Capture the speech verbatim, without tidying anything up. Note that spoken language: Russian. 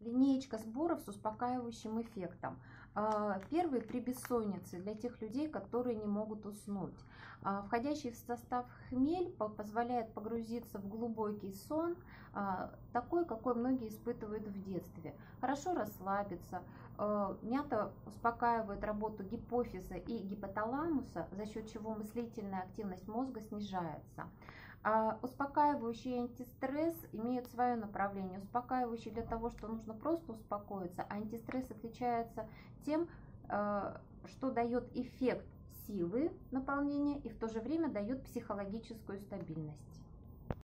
Линеечка сборов с успокаивающим эффектом. А, Первый при бессоннице для тех людей, которые не могут уснуть. А, Входящий в состав хмель по- позволяет погрузиться в глубокий сон, а, такой, какой многие испытывают в детстве. Хорошо расслабиться. А, Мята успокаивает работу гипофиза и гипоталамуса, за счет чего мыслительная активность мозга снижается. А успокаивающий и антистресс имеют свое направление. Успокаивающий для того, что нужно просто успокоиться, а антистресс отличается тем, э, что дает эффект силы наполнения и в то же время дает психологическую стабильность.